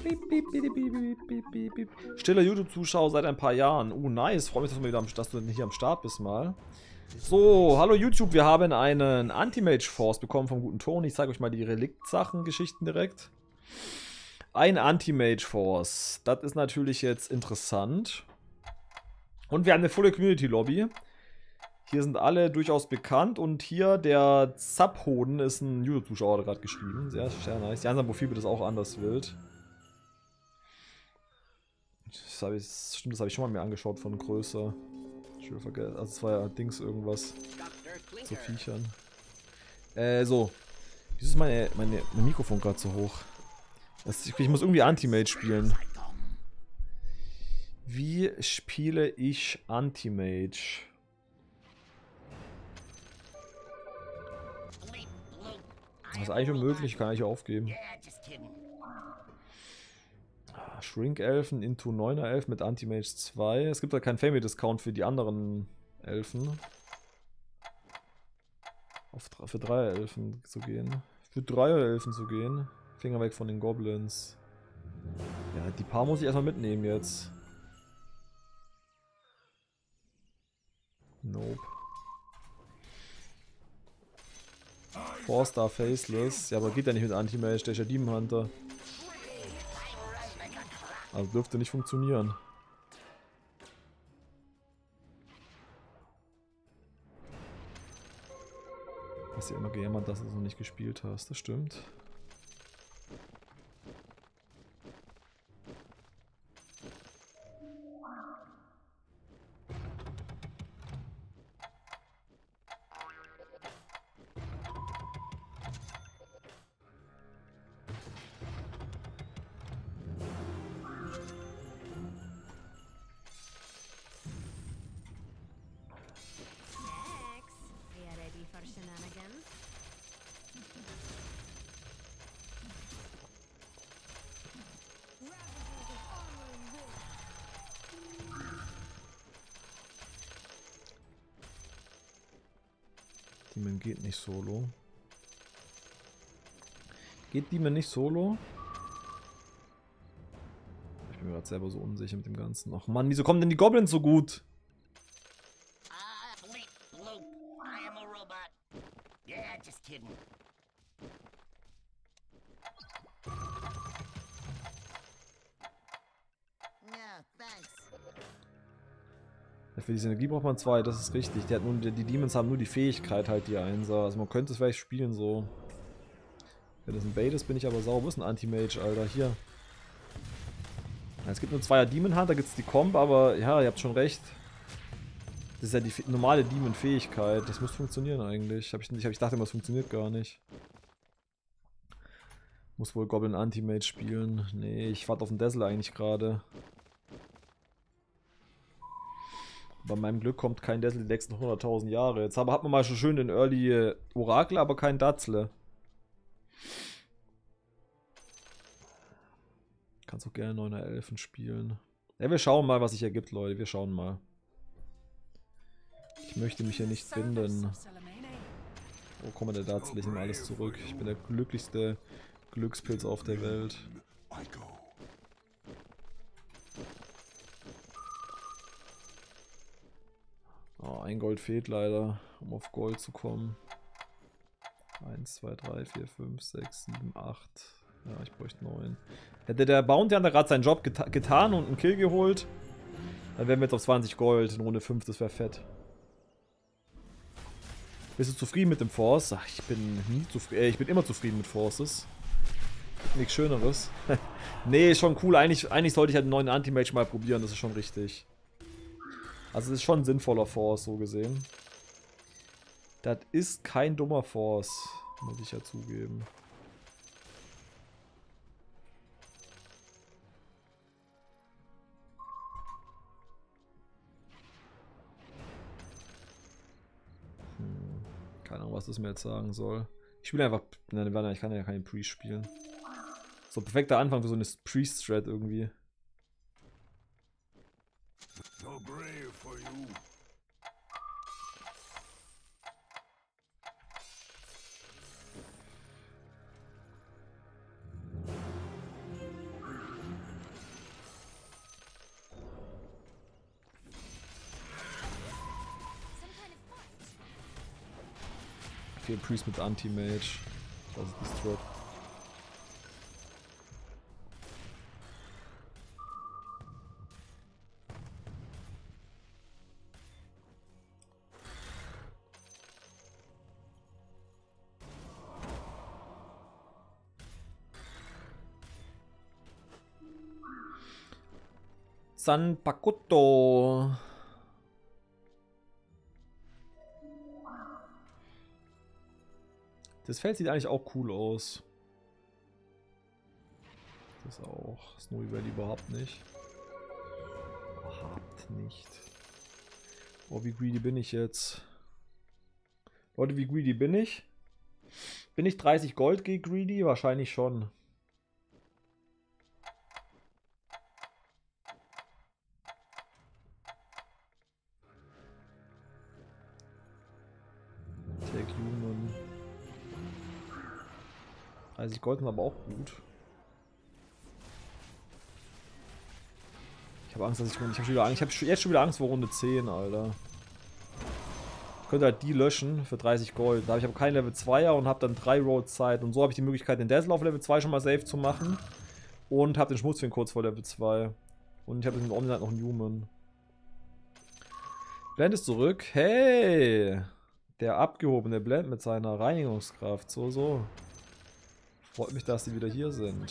Stiller YouTube-Zuschauer seit ein paar Jahren. Nice. Freue mich, dass du hier am Start bist mal. So, hallo YouTube. Wir haben einen Anti-Mage Force bekommen vom guten Toni. Ich zeige euch mal die Relikt-Sachen-Geschichten direkt. Ein Anti-Mage Force. Das ist natürlich jetzt interessant. Und wir haben eine volle Community-Lobby. Hier sind alle durchaus bekannt. Und hier der Zaphoden ist ein YouTube-Zuschauer, der gerade geschrieben. Sehr, sehr nice. Die anderen Profil wird das auch anders wild. Das habe ich schon mal mir angeschaut von größer. Ich will vergessen. Also es war ja Dings irgendwas zu Viechern. So. Wieso ist mein Mikrofon gerade so hoch? Ich muss irgendwie Anti-Mage spielen. Wie spiele ich Anti-Mage? Das ist eigentlich unmöglich, kann ich aufgeben. Shrink-Elfen into 9er-Elf mit Anti-Mage 2. Es gibt halt keinen Family-Discount für die anderen Elfen. Für 3er-Elfen zu gehen. Für 3er-Elfen zu gehen. Finger weg von den Goblins. Ja, die paar muss ich erstmal mitnehmen jetzt. Nope. 4-Star Faceless. Ja, aber geht ja nicht mit Anti-Mage, der ist ja Demon Hunter. Also dürfte nicht funktionieren. Hast ja immer gejammert, dass du es noch nicht gespielt hast, das stimmt. Demon geht nicht solo. Geht Demon nicht solo? Ich bin mir gerade selber so unsicher mit dem Ganzen. Ach Mann, wieso kommen denn die Goblins so gut? Ja, für diese Energie braucht man 2, das ist richtig. Die Demons haben nur die Fähigkeit halt, die Einser. Also man könnte es vielleicht spielen so. Wenn das ein Bait ist, bin ich aber sauer. Wo ist ein Anti-Mage, Alter? Hier. Ja, es gibt nur 2er Demon Hunter, da gibt es die Comp, aber ja, ihr habt schon recht. Das ist ja die normale Demon-Fähigkeit. Das muss funktionieren eigentlich. Ich dachte immer, es funktioniert gar nicht. Muss wohl Goblin Anti-Mage spielen. Nee, ich warte auf den Dazzle eigentlich gerade. Bei meinem Glück kommt kein Dazzle die nächsten 100.000 Jahre. Jetzt hat man mal schon schön den Early Orakel, aber kein Dazzle. Kannst auch gerne 9er Elfen spielen. Ja, wir schauen mal, was sich ergibt, Leute. Wir schauen mal. Ich möchte mich hier nicht binden. Oh, komm mal, der Dazzle, ich nehme alles zurück. Ich bin der glücklichste Glückspilz auf der Welt. Oh, ein Gold fehlt leider, um auf Gold zu kommen. 1, 2, 3, 4, 5, 6, 7, 8. Ja, ich bräuchte 9. Hätte der Bounty Hunter gerade seinen Job getan und einen Kill geholt, dann wären wir jetzt auf 20 Gold in Runde 5, das wäre fett. Bist du zufrieden mit dem Force? Ach, ich bin nie zufrieden. Ich bin immer zufrieden mit Forces. Nichts Schöneres. Nee, ist schon cool. Eigentlich sollte ich halt einen neuen Anti-Mage mal probieren, das ist schon richtig. Also das ist schon ein sinnvoller Force, so gesehen. Das ist kein dummer Force, muss ich ja zugeben. Keine Ahnung, was das mir jetzt sagen soll. Ich spiele einfach... Nein, ich kann ja keinen Priest spielen. So, perfekter Anfang für so eine Priest-Strat irgendwie. viel Priest mit Anti-Mage. Das ist die Strip. San Pacotto. Das Feld sieht eigentlich auch cool aus. Das auch. Snowy Valley überhaupt nicht. Überhaupt nicht. Oh, wie greedy bin ich jetzt? Leute, wie greedy bin ich? Bin ich 30 Gold gegen greedy? Wahrscheinlich schon. Take Human. 30 Gold sind aber auch gut. Ich habe Angst, dass ich habe jetzt schon wieder Angst vor Runde 10, Alter. Ich könnte halt die löschen für 30 Gold. Da habe ich aber keinen Level 2er und habe dann 3 Roads Zeit. Und so habe ich die Möglichkeit, den Dazzle auf Level 2 schon mal safe zu machen. Und habe den Schmutzfink kurz vor Level 2. Und ich habe in Omniland noch einen Human. Blend ist zurück. Hey! Der abgehobene Blend mit seiner Reinigungskraft. So. Freut mich, dass die wieder hier sind.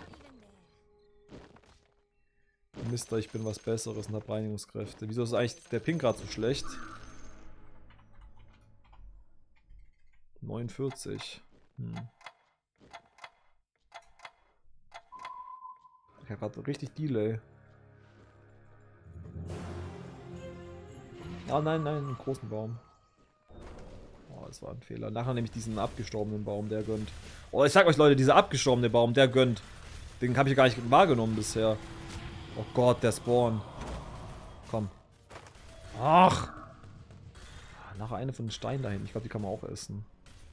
Mister, ich bin was Besseres und habe Reinigungskräfte. Wieso ist eigentlich der Ping gerade so schlecht? 49. Ich habe gerade richtig Delay. Oh nein, einen großen Baum. Oh, das war ein Fehler. Nachher nehme ich diesen abgestorbenen Baum, der gönnt. Oh, ich sag euch Leute, dieser abgestorbene Baum, der gönnt. Den habe ich gar nicht wahrgenommen bisher. Oh Gott, der Spawn. Komm. Ach! Nachher eine von den Steinen dahin. Ich glaube, die kann man auch essen.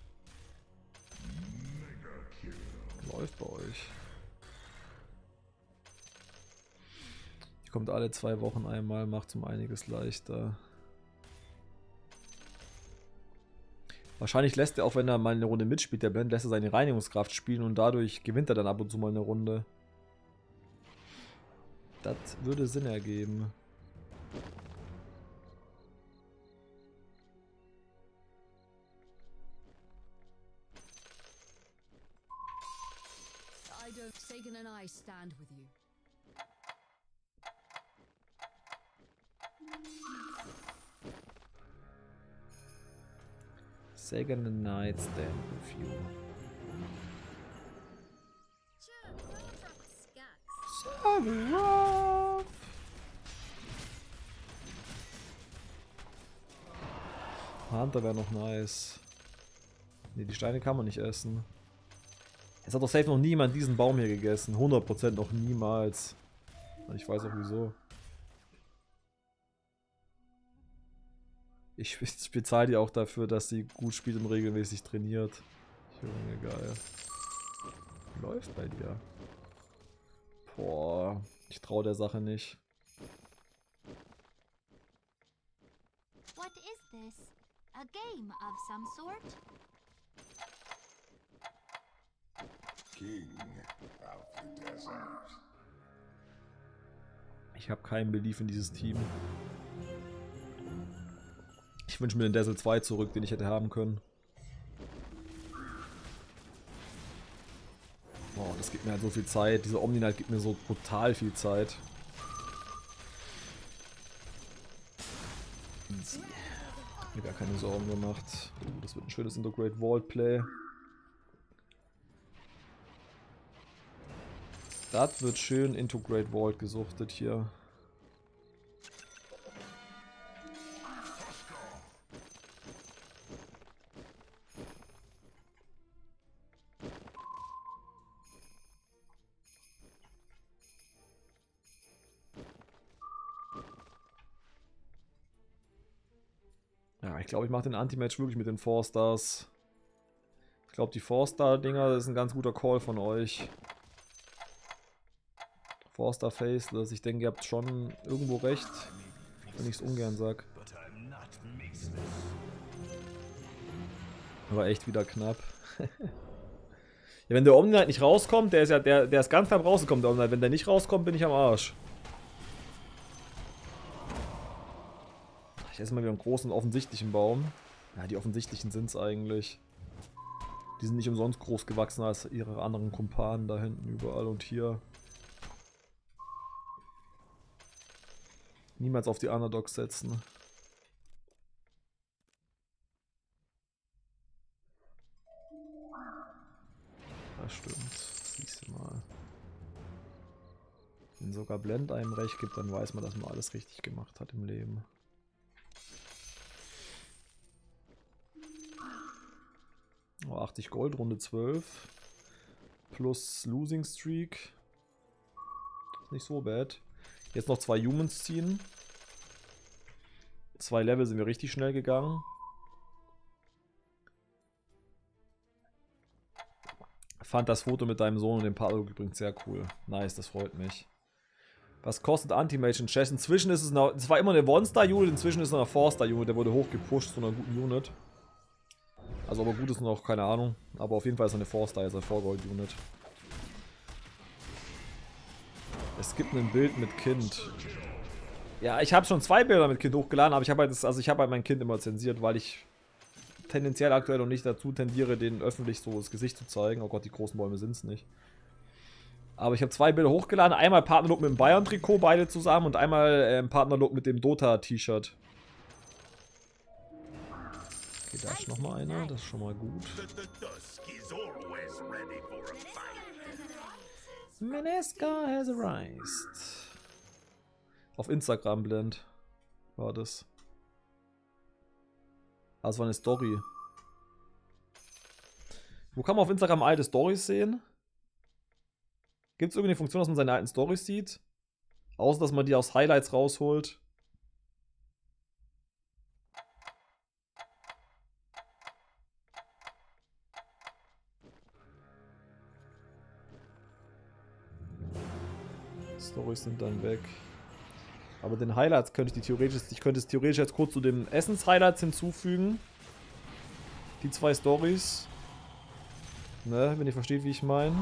Läuft bei euch. Die kommt alle 2 Wochen einmal, macht um einiges leichter. Wahrscheinlich lässt er auch, wenn er mal eine Runde mitspielt, der Blend, lässt er seine Reinigungskraft spielen und dadurch gewinnt er dann ab und zu mal eine Runde. Das würde Sinn ergeben. Sagan and I stand with you. Sagan and I stand with you. Sagarov! Hunter wäre noch nice. Ne, die Steine kann man nicht essen. Es hat doch safe noch niemand diesen Baum hier gegessen. 100% noch niemals. Und ich weiß auch wieso. Ich bezahle die auch dafür, dass sie gut spielt und regelmäßig trainiert. Junge, geil. Läuft bei dir. Boah, ich traue der Sache nicht. What is this? A game of some sort? King of the desert. Ich habe keinen Belief in dieses Team. Ich wünsche mir den Dazzle 2 zurück, den ich hätte haben können. Oh, das gibt mir halt so viel Zeit. Diese Omni-Knight gibt mir so brutal viel Zeit. Easy. Mir gar keine Sorgen gemacht. Das wird ein schönes Integrate Vault Play. Das wird schön Integrate Vault gesuchtet hier. Ja, ich glaube, ich mache den Anti-Match wirklich mit den 4-Stars. Ich glaube, die 4-Star-Dinger, das ist ein ganz guter Call von euch. 4-Star Faceless, ich denke, ihr habt schon irgendwo recht, wenn ich es ungern sag. War echt wieder knapp. Ja, wenn der Omni Knight nicht rauskommt, der ist ganz knapp rausgekommen, der Omni Knight. Wenn der nicht rauskommt, bin ich am Arsch. Ich esse mal wieder einen großen offensichtlichen Baum. Ja, die offensichtlichen sind es eigentlich. Die sind nicht umsonst groß gewachsen als ihre anderen Kumpanen da hinten überall und hier. Niemals auf die Underdogs setzen. Das stimmt. Siehst du mal. Wenn sogar Blend einem recht gibt, dann weiß man, dass man alles richtig gemacht hat im Leben. Oh, 80 Gold, Runde 12. Plus Losing Streak. Ist nicht so bad. Jetzt noch 2 Humans ziehen. 2 Level sind wir richtig schnell gegangen. Fand das Foto mit deinem Sohn und dem Palo übrigens sehr cool. Nice, das freut mich. Was kostet Anti-Mage in Chess? Inzwischen ist es noch. Es war immer eine One-Star-Unit, inzwischen ist es noch eine 4-Star-Unit. Der wurde hochgepusht zu einer guten Unit. Also, aber gut ist noch, keine Ahnung. Aber auf jeden Fall ist er eine 4-Star, ist eine 4-Gold-Unit. Es gibt ein Bild mit Kind. Ja, ich habe schon 2 Bilder mit Kind hochgeladen, aber ich habe halt mein Kind immer zensiert, weil ich tendenziell aktuell noch nicht dazu tendiere, denen öffentlich so das Gesicht zu zeigen. Oh Gott, die großen Bäume sind es nicht. Aber ich habe 2 Bilder hochgeladen. Einmal Partnerlook mit dem Bayern-Trikot, beide zusammen. Und einmal Partnerlook mit dem Dota-T-Shirt. Okay, da ist nochmal einer. Das ist schon mal gut. Meneska has arisen. Auf Instagram Blend war das. Ah, das war eine Story. Wo kann man auf Instagram alte Storys sehen? Gibt es irgendeine Funktion, dass man seine alten Storys sieht? Außer, dass man die aus Highlights rausholt. Storys sind dann weg. Aber den Highlights könnte ich es theoretisch jetzt kurz zu den Essens-Highlights hinzufügen. Die 2 Storys. Ne, wenn ihr versteht, wie ich meine.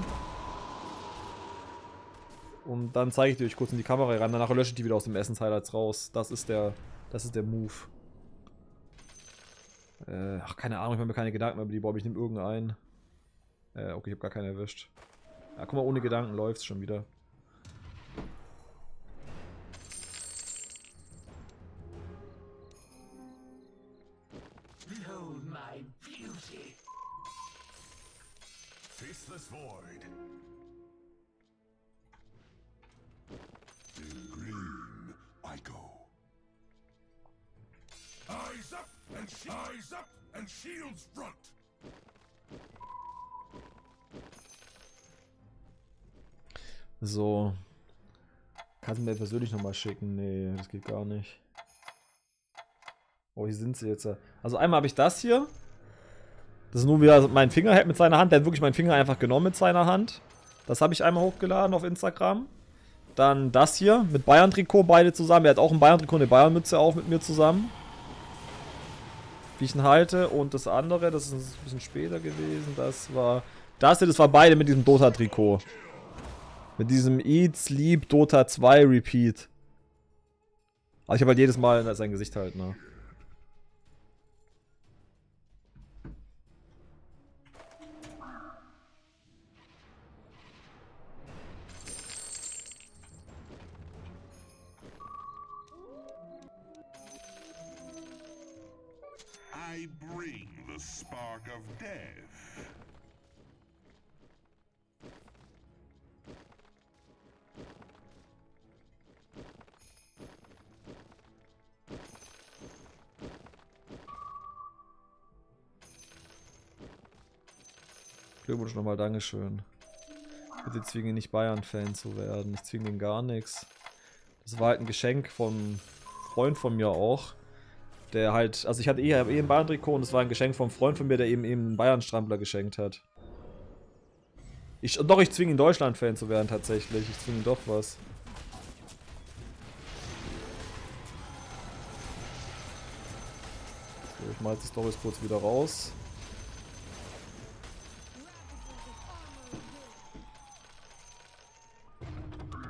Und dann zeige ich die euch kurz in die Kamera rein. Danach lösche ich die wieder aus dem Essens-Highlights raus. Das ist der Move. Ach, keine Ahnung, ich mache mir keine Gedanken mehr über die Bombe. Ich nehme irgendeinen. Okay, ich habe gar keinen erwischt. Ja, guck mal, ohne Gedanken läuft's schon wieder. Behold my beauty. Faceless void. In green, I go. Eyes up and shields front. So. Kannst du mir persönlich nochmal schicken? Nee, das geht gar nicht. Oh, hier sind sie jetzt. Also einmal habe ich das hier. Das ist nur wieder mein Finger hält mit seiner Hand. Der hat wirklich meinen Finger einfach genommen mit seiner Hand. Das habe ich einmal hochgeladen auf Instagram. Dann das hier mit Bayern-Trikot, beide zusammen. Er hat auch ein Bayern-Trikot und eine Bayern-Mütze auf mit mir zusammen. Wie ich ihn halte. Und das andere, das ist ein bisschen später gewesen. Das war beide mit diesem Dota-Trikot. Mit diesem Eat, Sleep, Dota 2 Repeat. Aber ich habe halt jedes Mal sein Gesicht halt, ne? I bring the spark of death. Glückwunsch nochmal, Dankeschön. Bitte zwinge ihn nicht Bayern-Fan zu werden. Ich zwinge ihn gar nichts. Das war halt ein Geschenk vom Freund von mir auch. Der halt, also ich habe ein Bayern-Trikot und es war ein Geschenk vom Freund von mir, der eben einen Bayern-Strampler geschenkt hat. Ich zwinge ihn Deutschland-Fan zu werden tatsächlich. Ich zwinge ihn doch was. So, ich mal die Storys kurz wieder raus.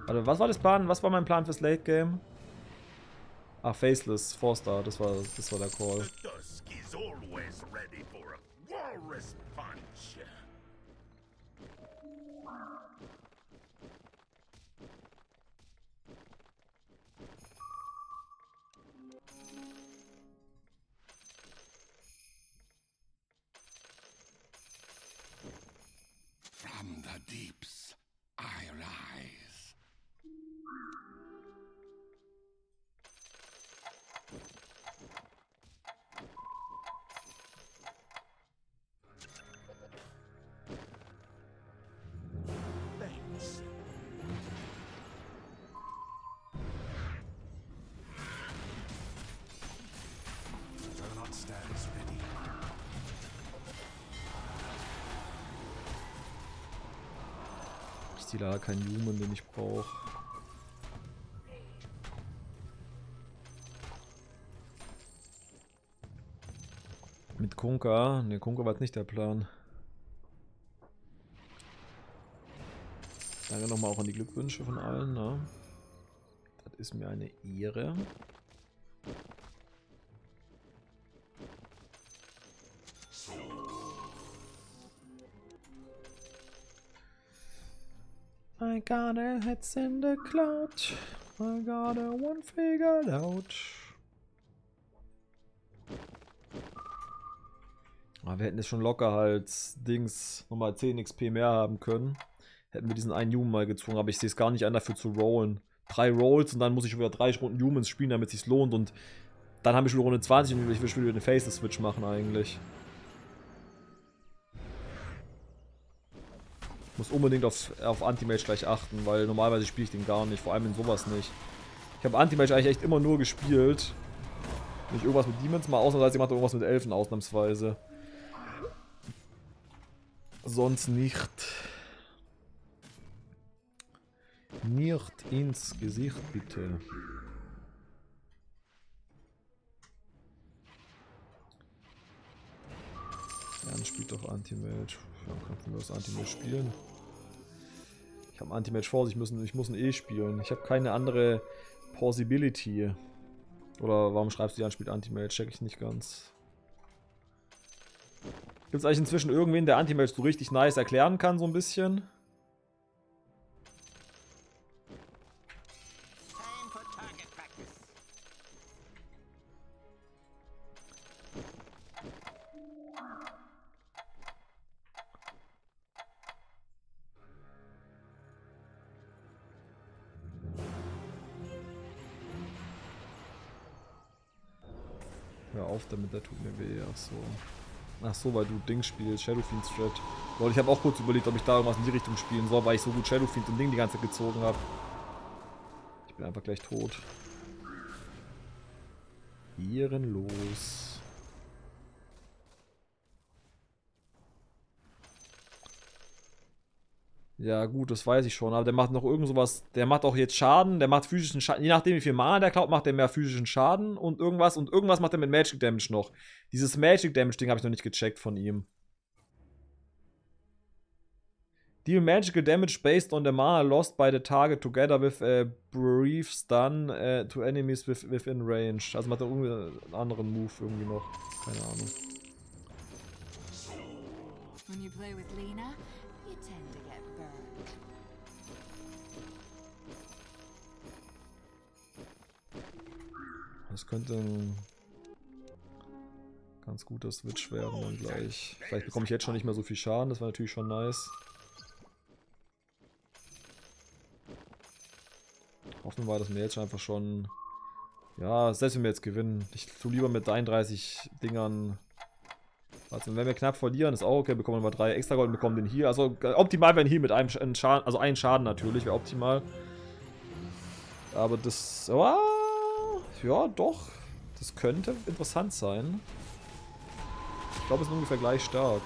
Warte, was war das Plan? Was war mein Plan fürs Late Game? Ah, Faceless, 4-Star, das war der Call. The Dusk is always ready for a walrus punch. From the deeps, I rise. Thanks. Juggernaut stands ready. Ich ziehe leider keinen Human, den ich brauche. Mit Kunkka? Ne, Kunkka war jetzt nicht der Plan. Danke nochmal auch an die Glückwünsche von allen. Ne? Das ist mir eine Ehre. I got a heads in the cloud. I got a one figured out. Aber wir hätten es schon locker halt Dings nochmal 10 XP mehr haben können. Hätten wir diesen einen Human mal gezwungen, aber ich sehe es gar nicht an, dafür zu rollen. 3 Rolls und dann muss ich wieder 3 Runden Humans spielen, damit es sich lohnt. Und dann habe ich schon Runde 20 und ich will wieder den Faceless-Switch machen eigentlich. Ich muss unbedingt auf Anti-Mage gleich achten, weil normalerweise spiele ich den gar nicht, vor allem in sowas nicht. Ich habe Anti-Mage eigentlich echt immer nur gespielt. Nicht irgendwas mit Demons, mal ausnahmsweise gemacht irgendwas mit Elfen ausnahmsweise. Sonst nicht. Nicht ins Gesicht, bitte. Jan spielt doch Anti-Mage. Ja, kann das Anti-Mage spielen. Ich habe Anti-Mage vor sich, ich muss ein E spielen. Ich habe keine andere Possibility. Oder warum schreibst du Jan spielt Anti-Mage? Check ich nicht ganz. Gibt es eigentlich inzwischen irgendwen, der Anti-Mage so richtig nice erklären kann, so ein bisschen? Hör auf damit, der tut mir weh. Ach so. Ach so, weil du Ding spielst, Shadowfiend Strat. Weil ich habe auch kurz überlegt, ob ich da irgendwas in die Richtung spielen soll, weil ich so gut Shadowfiend und Ding die ganze Zeit gezogen habe. Ich bin einfach gleich tot. Ehrenlos. Ja gut, das weiß ich schon, aber der macht noch irgend sowas, der macht auch jetzt Schaden, der macht physischen Schaden, je nachdem wie viel Mana der klaut, macht der mehr physischen Schaden und irgendwas macht er mit Magic Damage noch. Dieses Magic Damage Ding habe ich noch nicht gecheckt von ihm. Deal magical damage based on the mana lost by the target together with a brief stun to enemies within range. Also macht er irgendwie einen anderen Move irgendwie noch, keine Ahnung. When you play with Lena, you tend to get burned. Das könnte ein ganz guter Switch werden dann gleich. Vielleicht bekomme ich jetzt schon nicht mehr so viel Schaden, das wäre natürlich schon nice. Hoffen wir, dass wir jetzt einfach schon... Ja, selbst wenn wir jetzt gewinnen. Ich tue lieber mit 33 Dingern... Also wenn wir knapp verlieren, ist auch okay, bekommen wir 3 extra Gold und bekommen den hier. Also optimal wäre hier mit einem Schaden, also ein Schaden natürlich, wäre optimal. Aber das... Oh, ja, doch. Das könnte interessant sein. Ich glaube, es ist ungefähr gleich stark.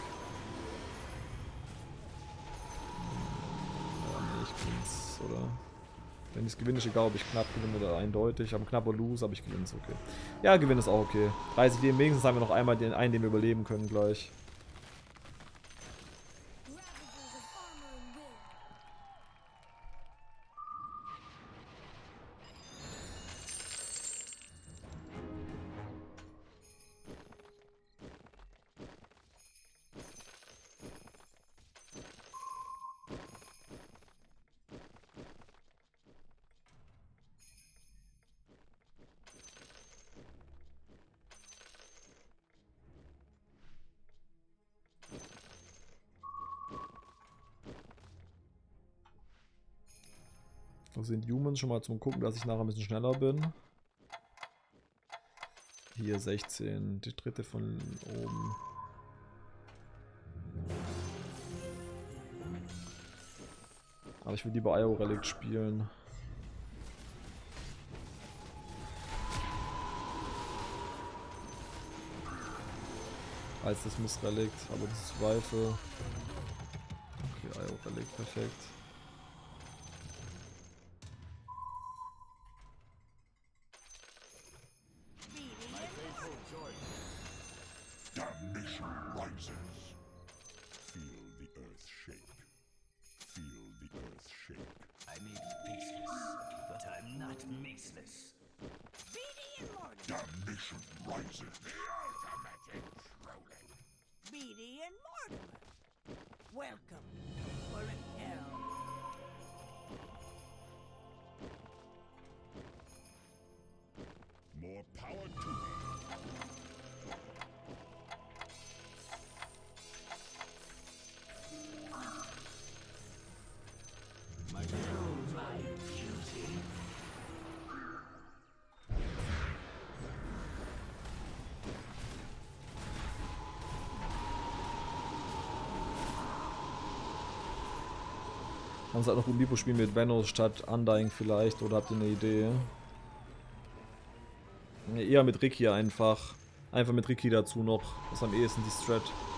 Ja, nee, ich gewinn's, oder? Wenn ich es gewinne, ist egal, ob ich knapp gewinne oder eindeutig. Aber knapp oder lose, aber ich gewinne es, okay. Ja, Gewinn ist auch okay. 30 Leben, wenigstens haben wir noch einmal den einen, den wir überleben können gleich. Das sind Humans schon mal zum Gucken, dass ich nachher ein bisschen schneller bin. Hier 16, die dritte von oben. Aber ich will lieber Io Relic spielen. Als das Missrelikt, aber das ist Rifle. Okay, Io Relic, perfekt. Damnation rises. Feel the earth shake. Feel the earth shake. I may be faceless, but I'm not maceless. Beatty and Mortimer. Damnation rises. The ultimate intruder. Beatty and Mortimer. Welcome to Bullet Hell. More power to thee. My beauty. Kannst halt noch ein Lipo spielen mit Venos statt Undying vielleicht, oder habt ihr eine Idee? Ne, eher mit Ricky einfach. Einfach mit Ricky dazu noch. Das ist am ehesten die Strat.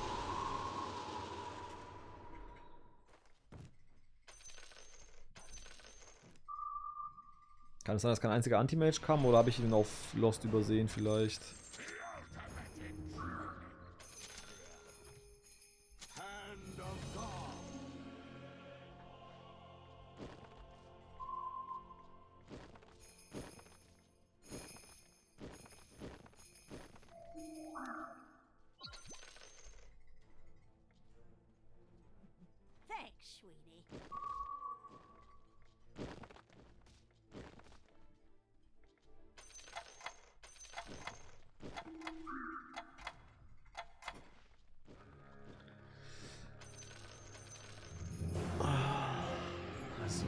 Kann es sein, dass kein einziger Anti-Mage kam, oder habe ich ihn auf Lost übersehen vielleicht? Hand of God. Thanks, sweetie. Also.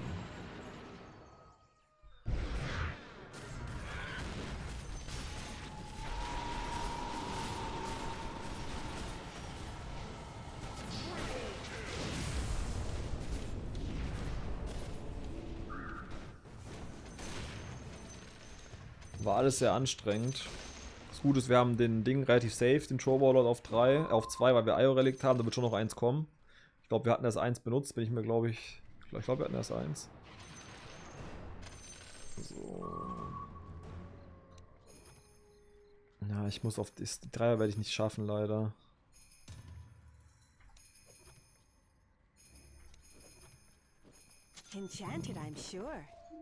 War alles sehr anstrengend. Das Gute ist, wir haben den Ding relativ safe, den Troll Warlord auf 2, weil wir Io Relikt haben, da wird schon noch eins kommen. Ich glaube, wir hatten erst 1 benutzt, bin ich mir, glaube ich. Ich glaube, wir hatten erst 1. So. Ja, ich muss auf die 3er werde ich nicht schaffen, leider. Enchanted, I'm sure.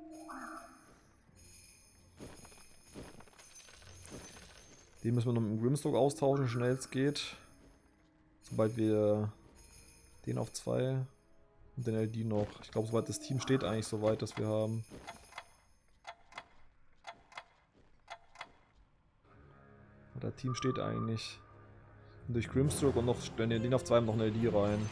Den müssen wir noch mit dem Grimstroke austauschen, schnell es geht. Sobald wir den auf 2 und den LD noch. Ich glaube, soweit das Team steht eigentlich soweit, dass wir haben. Das Team steht eigentlich. Und durch Grimstroke und noch den auf 2 noch eine LD rein.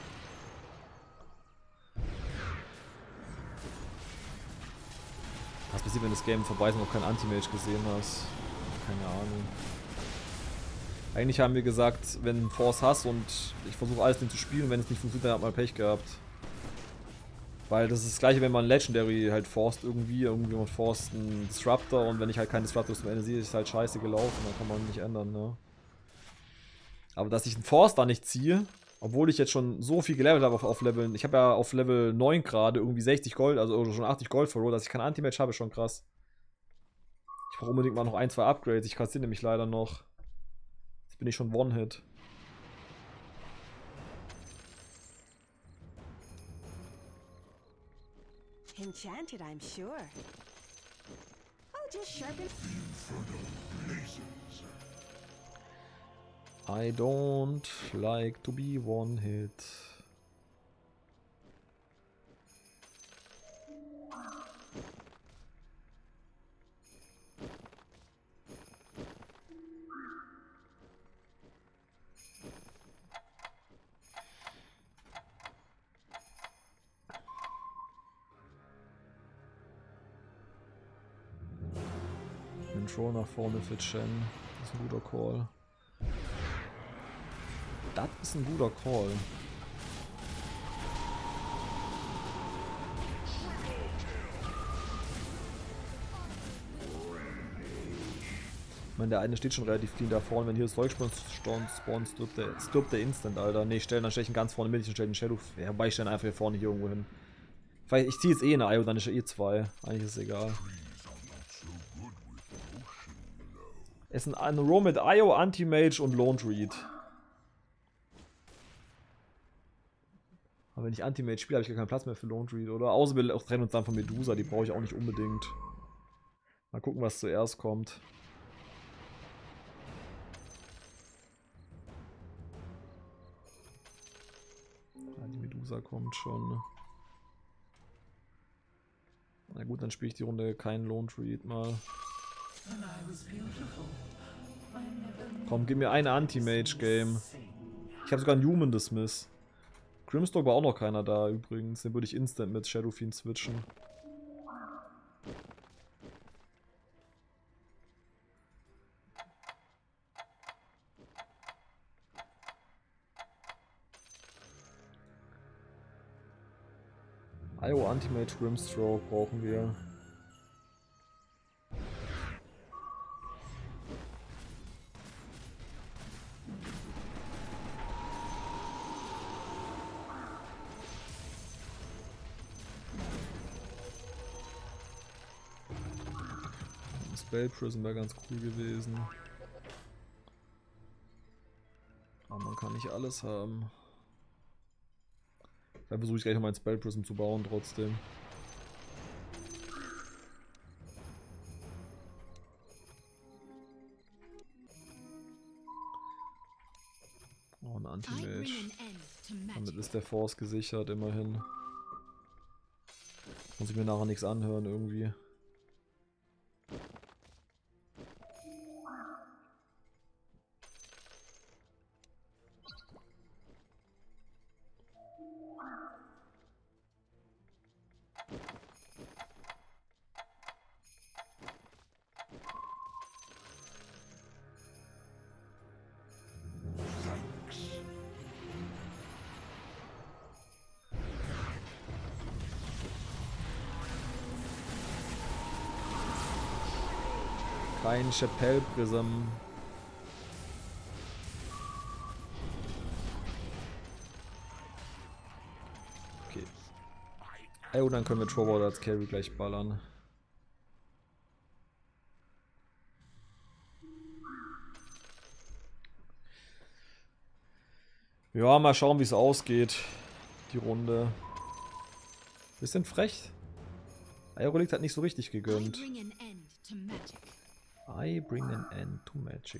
Was passiert, wenn das Game vorbei ist und noch kein Anti-Mage gesehen hast? Keine Ahnung. Eigentlich haben wir gesagt, wenn du Force hast und ich versuche alles den zu spielen, wenn es nicht funktioniert, dann hat man Pech gehabt. Weil das ist das gleiche, wenn man Legendary halt forst irgendwie man forst einen Disruptor und wenn ich halt keinen Disruptor zum Ende sehe, ist es halt scheiße gelaufen, dann kann man nicht ändern, ne? Aber dass ich einen Force da nicht ziehe, obwohl ich jetzt schon so viel gelevelt habe auf Level, ich habe ja auf Level 9 gerade irgendwie 60 Gold, also schon 80 Gold verloren, dass ich kein Anti-Match habe, ist schon krass. Ich brauche unbedingt mal noch 1, 2 Upgrades, ich kassiere nämlich leider noch. Jetzt bin ich schon One-Hit. Enchanted, I'm sure. Oh, just sharpen. I don't like to be one-hit. Control nach vorne für Chen. Das ist ein guter Call. Das ist ein guter Call. Ich meine, der eine steht schon relativ clean da vorne. Wenn hier das Zeug spawnt, stirbt der instant, Alter. Ne, dann stelle ich ihn ganz vorne mit, ich stelle den Shadow. Ja, wobei ich stelle einfach hier vorne hier irgendwo hin. Vielleicht, ich ziehe jetzt eh eine IO, dann ist er eh 2. Eigentlich ist es egal. Es ist ein Row mit IO, Anti-Mage und Lone Druid. Aber wenn ich Anti-Mage spiele, habe ich gar keinen Platz mehr für Lone Druid, oder? Außer wir trennen uns dann von Medusa, die brauche ich auch nicht unbedingt. Mal gucken, was zuerst kommt. Ja, die Medusa kommt schon. Na gut, dann spiele ich die Runde keinen Lone Druid mal. Komm, gib mir ein Anti-Mage-Game. Ich habe sogar einen Human Dismiss. Grimstalk war auch noch keiner da übrigens. Den würde ich instant mit Shadow Fiend switchen. IO Anti-Mage Grimstroke brauchen wir. Spell Prism wäre ganz cool gewesen. Aber man kann nicht alles haben. Dann versuche ich gleich noch mein Spell Prism zu bauen trotzdem. Oh, ein Anti-Mage. Damit ist der Force gesichert, immerhin. Muss ich mir nachher nichts anhören irgendwie. Kein Chapelle Prism. Okay. Oh, dann können wir Trollwater als Carry gleich ballern. Ja, mal schauen, wie es ausgeht. Die Runde. Bisschen frech. Aerolik hat nicht so richtig gegönnt. I bring an end to magic.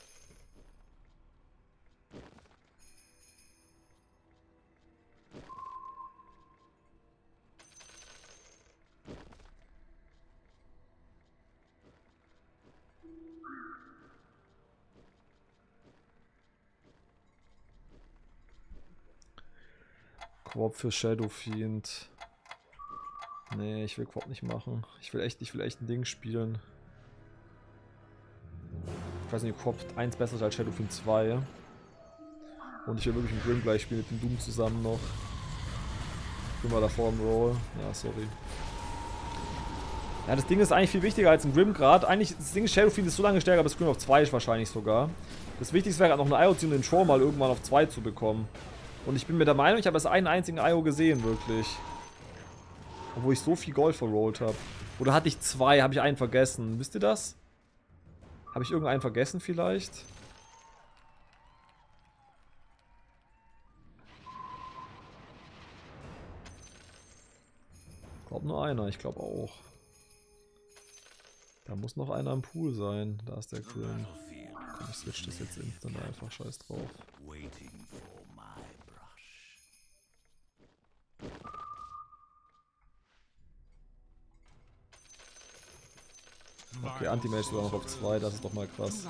Quop für Shadow Fiend. Nee, ich will Quop nicht machen. Ich will echt ein Ding spielen. Ich weiß nicht, ob Quop 1 besser ist als Shadow Fiend 2. Und ich will wirklich mit Grim gleich spielen, mit dem Doom zusammen noch. Grim war davor im Roll. Ja, sorry. Ja, das Ding ist eigentlich viel wichtiger als ein Grim gerade. Eigentlich, das Ding ist, Shadow Fiend ist so lange stärker, bis Grim auf 2 ist wahrscheinlich sogar. Das Wichtigste wäre noch eine IO ziehen und den Troll mal irgendwann auf 2 zu bekommen. Und ich bin mir der Meinung, ich habe erst einen einzigen IO gesehen, wirklich. Obwohl ich so viel Gold verrollt habe. Oder hatte ich 2, habe ich einen vergessen. Wisst ihr das? Habe ich irgendeinen vergessen vielleicht? Ich glaube nur einer, ich glaube auch. Da muss noch einer im Pool sein. Da ist der Grim. Komm, ich switch das jetzt instant einfach, scheiß drauf. Okay, Anti-Mage sogar noch auf 2, das ist doch mal krass.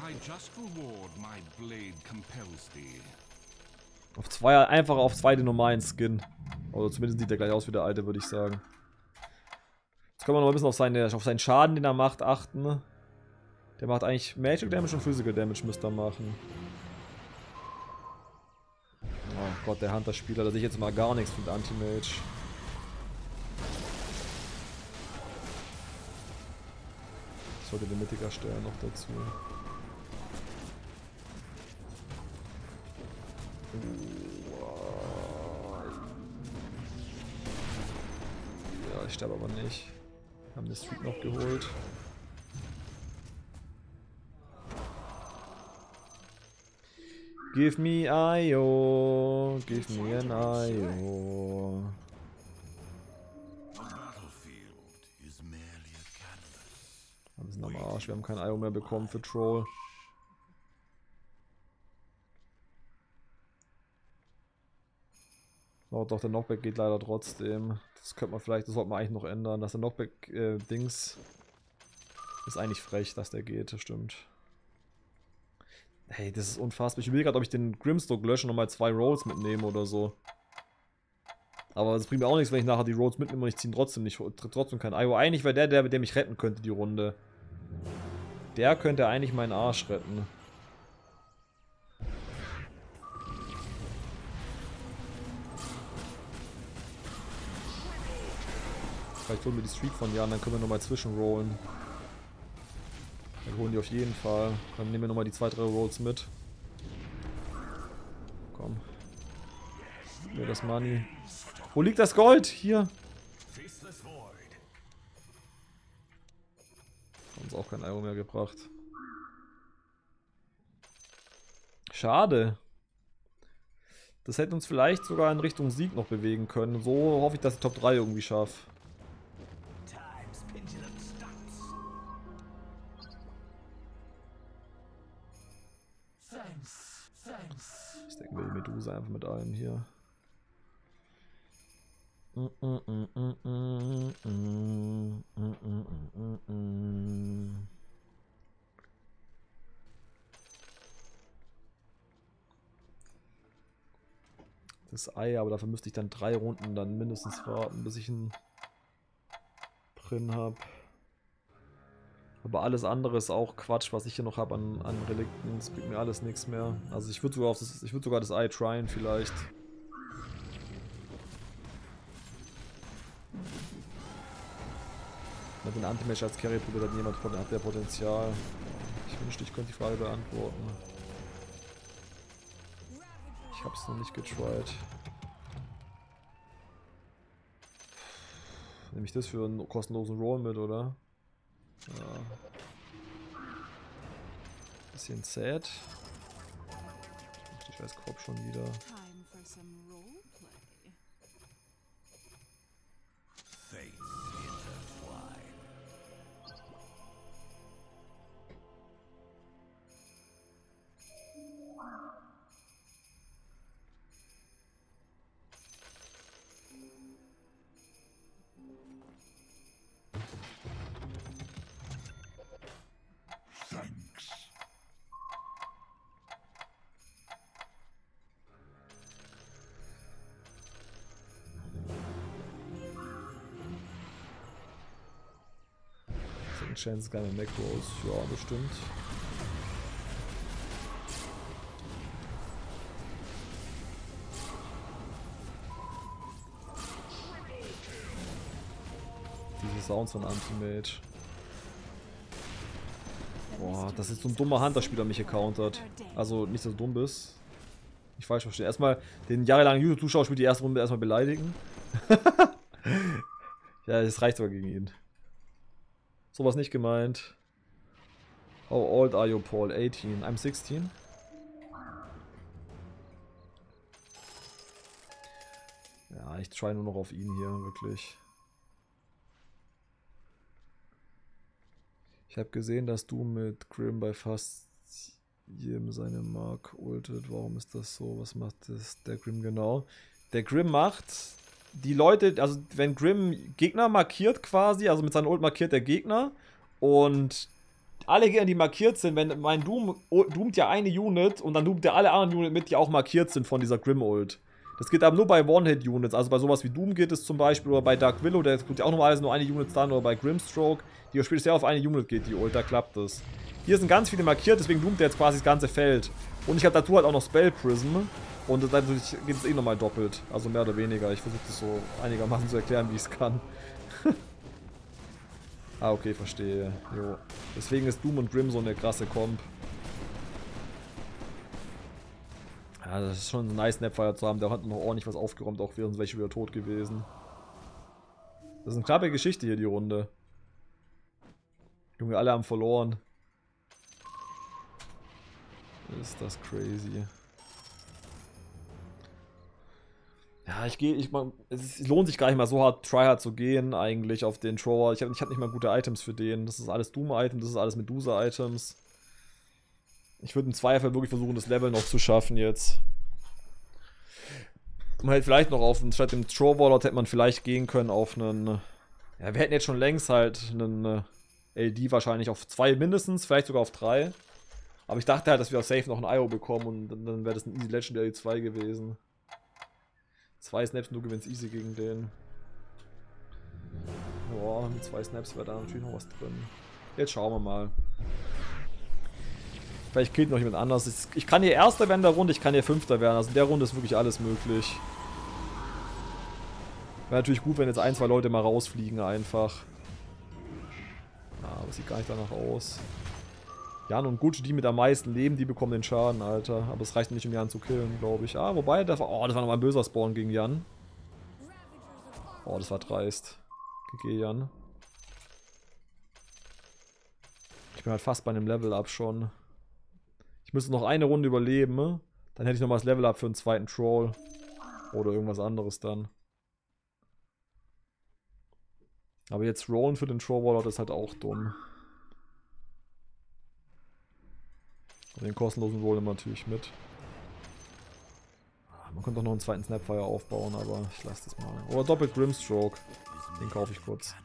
Auf 2, einfach auf 2 den normalen Skin. Oder zumindest sieht der gleich aus wie der alte, würde ich sagen. Jetzt können wir noch ein bisschen auf seinen Schaden, den er macht, achten. Der Der macht eigentlich Magic Damage und Physical Damage müsste er machen. Oh Gott, der Hunter-Spieler, da sehe ich jetzt mal gar nichts mit Anti-Mage. Ich sollte den Mythic erstellen noch dazu. Ja, ich sterbe aber nicht. Wir haben den Streak noch geholt. Give me IO, give me an IO. Wir sind am Arsch, wir haben kein IO mehr bekommen für Troll. Oh, doch, der Knockback geht leider trotzdem. Das könnte man vielleicht, das sollte man eigentlich noch ändern. Dass der Knockback-Dings ist eigentlich frech, dass der geht, das stimmt. Hey, das ist unfassbar. Ich überlege gerade, ob ich den Grimstroke lösche und nochmal 2 Rolls mitnehme oder so. Aber das bringt mir auch nichts, wenn ich nachher die Rolls mitnehme und ich ziehe trotzdem kein IO. Eigentlich wäre der mich retten könnte, die Runde. Der könnte eigentlich meinen Arsch retten. Vielleicht holen wir die Streak von Jan, dann können wir nochmal zwischenrollen. Wir holen die auf jeden Fall. Dann nehmen wir nochmal die 2-3 Rolls mit. Komm. Gib mir das Money. Wo liegt das Gold? Hier. Hat uns auch kein Euro mehr gebracht. Schade. Das hätte uns vielleicht sogar in Richtung Sieg noch bewegen können. So hoffe ich, dass ich Top 3 irgendwie schaffe. Ich denke mir die Medusa einfach mit allen hier. Das Ei, aber dafür müsste ich dann 3 Runden dann mindestens warten, bis ich einen Prin habe. Aber alles andere ist auch Quatsch, was ich hier noch habe an Relikten. Das bringt mir alles nichts mehr. Also ich würde sogar das Ei tryen vielleicht. Mit den Anti-Mage als Carry probiert hat jemand hat der Potenzial. Ich wünschte, ich könnte die Frage beantworten. Ich habe es noch nicht getried. Nehme ich das für einen kostenlosen Roll mit, oder? Ja. Bisschen sad. Ich weiß Korb schon wieder. Time for some roleplay. Chance keine Macros. Ja, das stimmt. Diese Sounds von Anti-Mage. Boah, das ist so ein dummer Hunter-Spieler mich gecountert. Also nicht, dass du dumm bist. Nicht falsch verstehen. Erstmal den jahrelangen YouTube-Zuschauer spielt die erste Runde erstmal beleidigen. Ja, das reicht sogar gegen ihn. Sowas nicht gemeint. How old are you, Paul? 18. I'm 16. Ja, ich try nur noch auf ihn hier, wirklich. Ich habe gesehen, dass du mit Grim bei fast jedem seine Mark ultet. Warum ist das so? Was macht das der Grim genau? Der Grim macht die Leute, also wenn Grim Gegner markiert quasi, also mit seinem Ult markiert der Gegner und alle Gegner, die markiert sind, wenn mein Doom doomt ja eine Unit und dann doomt er alle anderen Unit mit, die auch markiert sind von dieser Grim Ult. Das geht aber nur bei One-Hit-Units, also bei sowas wie Doom geht es zum Beispiel, oder bei Dark Willow, der tut ja auch normalerweise nur eine Unit dann, oder bei Grimstroke, die ja später auf eine Unit geht, die Ult, da klappt das. Hier sind ganz viele markiert, deswegen doomt der jetzt quasi das ganze Feld. Und ich habe dazu halt auch noch Spell Prism, und dadurch geht es eh nochmal doppelt, also mehr oder weniger. Ich versuche das so einigermaßen zu erklären, wie ich es kann. Ah, okay, verstehe. Jo. Deswegen ist Doom und Grim so eine krasse Comp. Ja, das ist schon ein nice Snapfire zu haben. Der hat noch ordentlich was aufgeräumt, auch wären welche wieder tot gewesen. Das ist eine knappe Geschichte hier, die Runde. Junge, alle haben verloren. Ist das crazy. Ja, es lohnt sich gar nicht mal so hart tryhard zu gehen, eigentlich, auf den Trower. Ich hab nicht mal gute Items für den. Das ist alles Doom-Item, das ist alles Medusa-Items. Ich würde im Zweifel wirklich versuchen, das Level noch zu schaffen jetzt. Man hätte vielleicht noch statt dem Trow-Warlord hätte man vielleicht gehen können auf einen... Ja, wir hätten jetzt schon längst halt einen LD wahrscheinlich auf 2 mindestens, vielleicht sogar auf 3. Aber ich dachte halt, dass wir auf safe noch ein IO bekommen und dann wäre das ein Easy Legendary 2 gewesen. 2 Snaps, du gewinnst easy gegen den. Boah, mit 2 Snaps wäre da natürlich noch was drin. Jetzt schauen wir mal. Vielleicht killt noch jemand anders. Ich kann hier Erster werden in der Runde, ich kann hier Fünfter werden. Also in der Runde ist wirklich alles möglich. Wäre natürlich gut, wenn jetzt 1, 2 Leute mal rausfliegen einfach. Aber sieht gar nicht danach aus. Jan und Gucci, die mit am meisten leben, die bekommen den Schaden, Alter. Aber es reicht nicht, um Jan zu killen, glaube ich. Ah, wobei, das war nochmal ein böser Spawn gegen Jan. Oh, das war dreist. GG, Jan. Ich bin halt fast bei einem Level-Up schon. Ich müsste noch eine Runde überleben, ne? Dann hätte ich nochmal das Level-Up für einen zweiten Troll. Oder irgendwas anderes dann. Aber jetzt rollen für den Troll-Warlord ist halt auch dumm. Und den kostenlosen Roll immer natürlich mit. Man könnte auch noch einen zweiten Snapfire aufbauen, aber ich lasse das mal. Oder doppelt Grimstroke. Den kaufe ich kurz.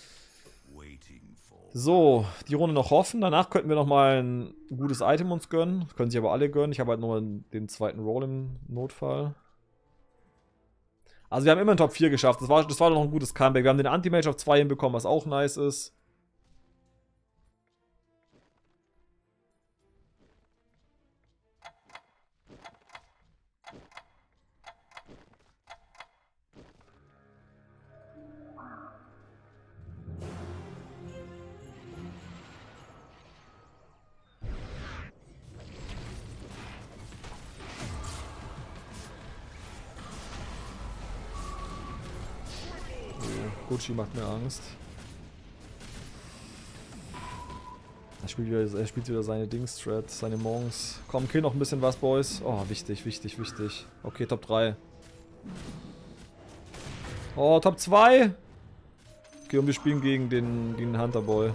So, die Runde noch hoffen. Danach könnten wir nochmal ein gutes Item uns gönnen. Das können sich aber alle gönnen. Ich habe halt nur den zweiten Roll im Notfall. Also wir haben immer einen Top 4 geschafft. Das war doch noch ein gutes Comeback. Wir haben den Anti-Mage auf 2 hinbekommen, was auch nice ist. Gucci macht mir Angst. Er spielt wieder seine Dings-Strat, seine Monks. Komm, kill noch ein bisschen was, Boys. Oh, wichtig, wichtig, wichtig. Okay, Top 3. Oh, Top 2. Okay, und wir spielen gegen den Hunter-Boy.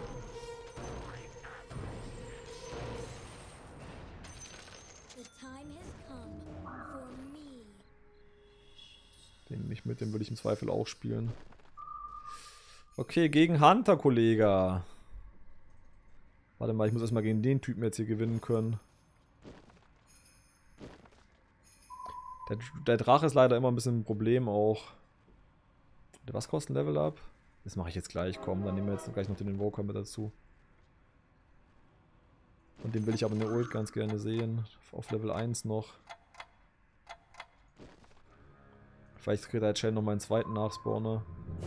Den nehme ich mit, den würde ich im Zweifel auch spielen. Okay, gegen Hunter, Kollege. Warte mal, ich muss erstmal gegen den Typen jetzt hier gewinnen können. Der Drache ist leider immer ein bisschen ein Problem auch. Was kostet ein Level Up? Das mache ich jetzt gleich, komm, dann nehmen wir jetzt gleich noch den Invoker mit dazu. Und den will ich aber in der Ult ganz gerne sehen. Auf Level 1 noch. Vielleicht kriegt der Chen noch meinen zweiten Nachspawner.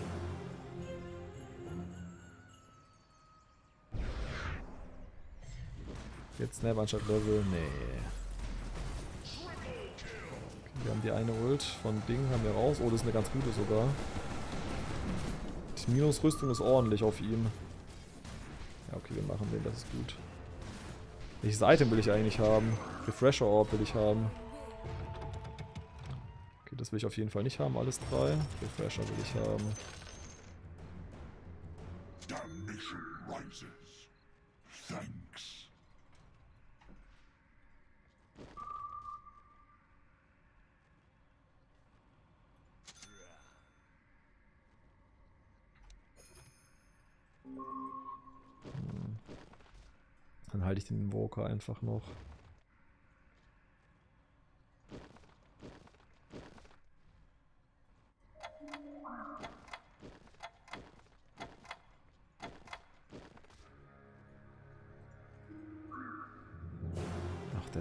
Jetzt Snap anstatt Level. Nee. Okay, wir haben die eine Ult von Ding, haben wir raus. Oh, das ist eine ganz gute sogar. Die Minusrüstung ist ordentlich auf ihm. Ja, okay, wir machen den, das ist gut. Welches Item will ich eigentlich haben? Refresher Orb will ich haben. Okay, das will ich auf jeden Fall nicht haben, alles 3. Refresher will ich haben. Damnation rises. Thanks. Dann halte ich den Invoker einfach noch.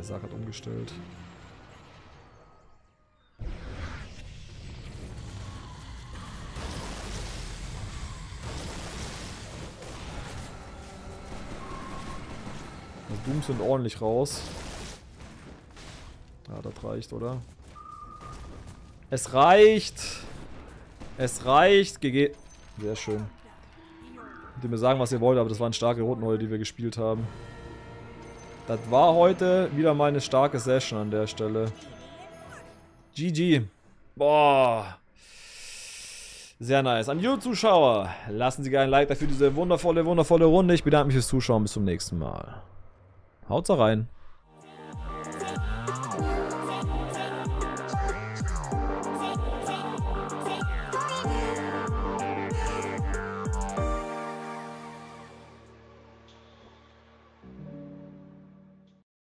Sark hat umgestellt. Die Dooms sind ordentlich raus. Ja, das reicht, oder? Es reicht! Es reicht! GG. Sehr schön. Könnt ihr mir sagen, was ihr wollt, aber das waren starke Runden heute, die wir gespielt haben. Das war heute wieder mal eine starke Session an der Stelle. GG. Boah. Sehr nice. An die Zuschauer, lassen Sie gerne ein Like dafür diese wundervolle Runde. Ich bedanke mich fürs Zuschauen. Bis zum nächsten Mal. Haut's rein.